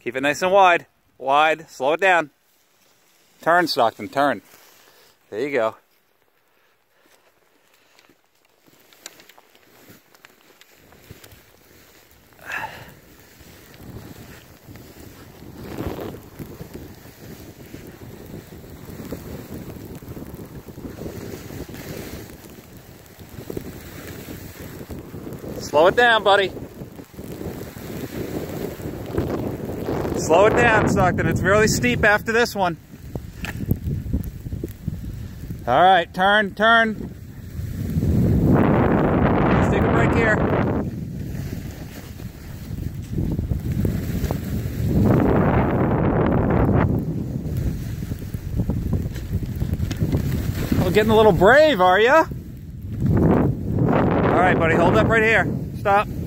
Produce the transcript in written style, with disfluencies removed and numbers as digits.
Keep it nice and wide. Wide. Slow it down. Turn, Stockton, turn. There you go. Slow it down, buddy. Slow it down, Stockton. It's really steep after this one. All right, turn, turn. Let's take a break here. Oh, getting a little brave, are ya? All right, buddy, hold up right here. Stop.